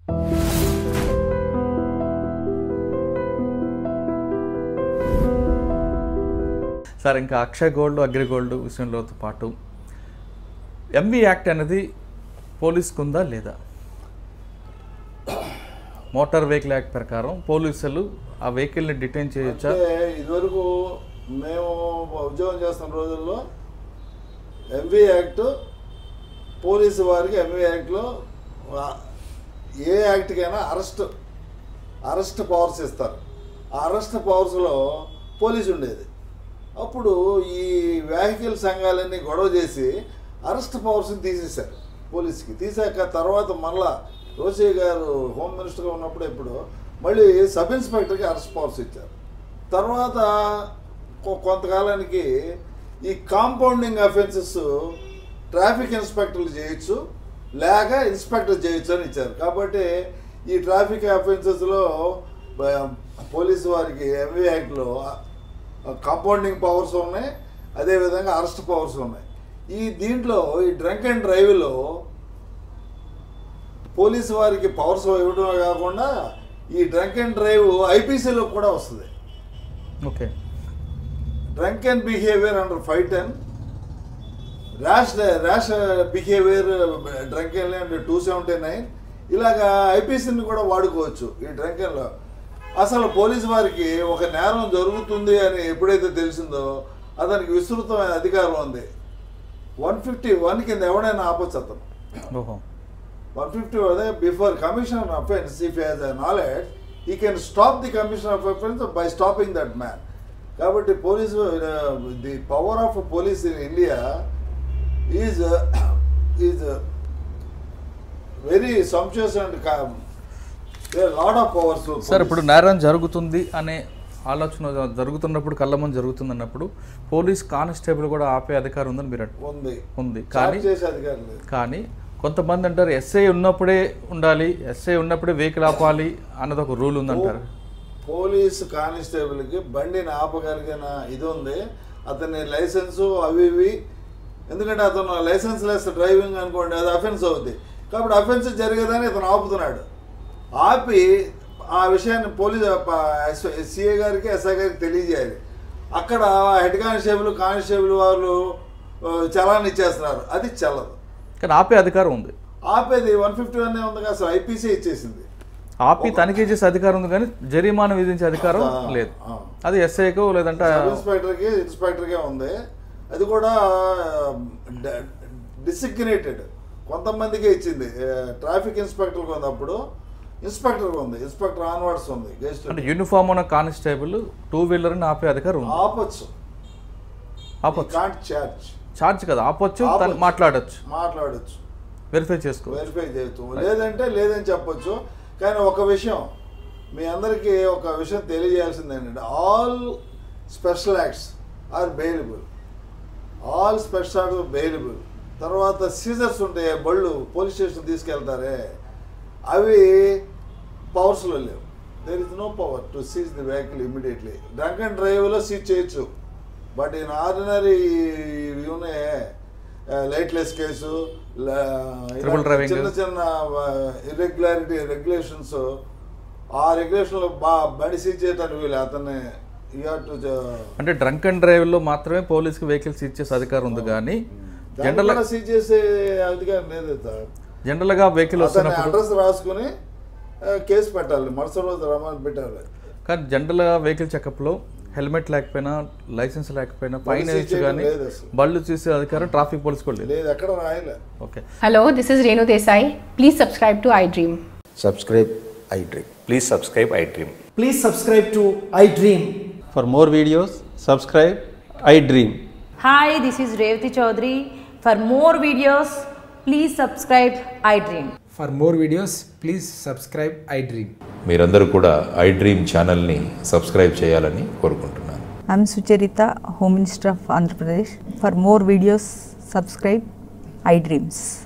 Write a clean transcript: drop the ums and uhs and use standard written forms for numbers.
Sir ఇంకా Akshay gold AgriGold విషయంలో పాటు ఎంవి యాక్ట్ అనేది పోలీసుకు ఉందా లేదా? మోటార్ వెహికల్ యాక్ట్ ప్రకారం పోలీసులు ఆ వెహికల్ని డిటైన్ చేయొచ్చా? ఇదివరకు మేము ఉద్యోగం చేస్తున్న రోజుల్లో ఎంవి యాక్ట్ పోలీసు వారికి ఎంవి యాక్ట్లో ఏ యాక్ట్కైనా అరెస్ట్ పవర్స్ ఇస్తారు. ఆ అరెస్ట్ పవర్స్లో పోలీసు ఉండేది. అప్పుడు ఈ వెహికల్ సంఘాలన్నీ గొడవ చేసి అరెస్ట్ పవర్స్ని తీసేశారు పోలీస్కి. తీసాక తర్వాత మళ్ళా రోసయ్య గారు హోమ్ మినిస్టర్గా ఉన్నప్పుడు ఇప్పుడు మళ్ళీ సబ్ ఇన్స్పెక్టర్కి అరెస్ట్ పవర్స్ ఇచ్చారు. తర్వాత కొంతకాలానికి ఈ కాంపౌండింగ్ అఫెన్సెస్ ట్రాఫిక్ ఇన్స్పెక్టర్లు చేయొచ్చు, లేక ఇన్స్పెక్టర్ చేయొచ్చు అని ఇచ్చారు. కాబట్టి ఈ ట్రాఫిక్ అఫెన్సెస్లో పోలీసు వారికి ఎంవి యాక్ట్లో కాంపౌండింగ్ పవర్స్ ఉన్నాయి, అదేవిధంగా అరెస్ట్ పవర్స్ ఉన్నాయి. దీంట్లో ఈ డ్రంక్ అండ్ డ్రైవ్లో పోలీసు వారికి పవర్స్ ఇవ్వడమే కాకుండా ఈ డ్రంక్ అండ్ డ్రైవ్ ఐపీసీలో కూడా వస్తుంది. Okay, drunk and behaviour under 510, rash behaviour drunk and 279, ఇలాగా ఐపీసీని కూడా వాడుకోవచ్చు ఈ డ్రంక్ అండ్లో. అసలు పోలీసు వారికి ఒక నేరం జరుగుతుంది అని ఎప్పుడైతే తెలిసిందో అతనికి విస్తృతమైన అధికారం ఉంది. 151 కింద ఎవడైనా ఆపొచ్చు అతను. 150 before commission of offence if has a knowledge he can stop the commission of offence by stopping that man. కాబట్టి police the power of police in India is very sumptuous and lot of powers. Sir ఇప్పుడు నేరం జరుగుతుంది అనే ఆలోచన జరుగుతున్నప్పుడు, కళ్ళ ముందు జరుగుతుంది అన్నప్పుడు పోలీస్ కానిస్టేబుల్ కూడా ఆపే అధికారం ఉందని మీరు ఉంది. కానీ కొంతమంది అంటారు ఎస్ఐ ఉన్నప్పుడే ఉండాలి, ఎస్ఐ ఉన్నప్పుడే వెహికల్ ఆపాలి అన్నది ఒక రూల్ ఉందంటారు. పోలీసు కానిస్టేబుల్కి బండిని ఆపగలిగిన ఇది ఉంది, అతని లైసెన్సు అవి ఇవి. ఎందుకంటే అతను లైసెన్స్ లెస్ డ్రైవింగ్ అనుకోండి, అది అఫెన్స్ అవుతుంది. కాబట్టి అఫెన్స్ జరిగేదని అతను ఆపుతున్నాడు. ఆపి ఆ విషయాన్ని పోలీసు సిఐ గారికి ఎస్ఐ గారికి తెలియజేయాలి. అక్కడ హెడ్ కానిస్టేబుల్ వాళ్ళు చలాన్ని ఇచ్చేస్తున్నారు, అది చెల్లదు. కానీ ఆపే అధికారం ఉంది. ఆపేది 151 ఉంది కదా, అసలు ఐపీసీ ఇచ్చేసింది. ఆపి తనిఖీ చేసే అధికారం ఉంది కానీ జరిమానా విధించే అధికారం లేదు. అది ఎస్ఐకో లేదంటే ఇన్స్పెక్టర్కే ఉంది. అది కూడా డిసిగ్నేటెడ్ కొంతమందికే ఇచ్చింది. ట్రాఫిక్ ఇన్స్పెక్టర్కి ఉంది, అప్పుడు ఇన్స్పెక్టర్కి ఉంది, ఇన్స్పెక్టర్ ఆన్వర్డ్స్ ఉంది. అంటే యూనిఫామ్ ఉన్న కానిస్టేబుల్ 2 వీలర్ని ఆపే అధికారం ఉంది. ఆపొచ్చు, చార్జ్ కదా, ఆపొచ్చు, మాట్లాడచ్చు, వెరిఫై చేయొచ్చు, లేదంటే లేదని చెప్పొచ్చు. కానీ ఒక విషయం మీ అందరికీ ఒక విషయం తెలియజేయాల్సింది ఏంటంటే all special acts are bailable. తర్వాత సీజర్స్ ఉంటాయి, బళ్ళు పోలీస్ స్టేషన్ తీసుకెళ్తారే, అవి పవర్స్లో లేవు. There is no power to seize the vehicle immediately. Drunk and డ్రైవ్లో సీజ్ చేయొచ్చు, but in ordinary lightless case, చిన్న రెగ్యులేషన్స్, ఆ రెగ్యులేషన్లో బండి సీజ్ చేయడానికి వీళ్ళు అతన్ని అంటే డ్రంక్ అండ్ డ్రైవ్లో మాత్రమే పోలీస్కి వెహికల్ సీజ్ చేసే అధికారం ఉంది. కానీ జనరల్గా సీజ్ చేసే అధికారం లేదు. జనరల్గా వెహికల్ అడ్రస్ రాసుకుని కేసు పెట్టాలి, మరుసటి రోజు రమ్మని పెట్టాలి. కానీ జనరల్గా వెహికల్ చెకప్లో హెల్మెట్ లేకపోయినా, లైసెన్స్ లేకపోయినా ఫైన్ వేయచ్చు, కానీ బళ్ళు చూసే అధికారం ట్రాఫిక్ పోలీస్ కూడా లేదు, ఎక్కడ రాయలే. Okay. Hello, this is Renu Desai. Please subscribe to iDream. Subscribe iDream. Please subscribe iDream. Please subscribe to iDream. For more videos, subscribe iDream. Hi, this is Revati Chaudhary. For more videos, please subscribe iDream. For more videos, please subscribe iDream. మీరందరూ కూడా iDream ఛానల్ని subscribe చేయాలని కోరుకుంటున్నాను. I'm Sucharita, Home Minister of Andhra Pradesh. For more videos, subscribe iDreams.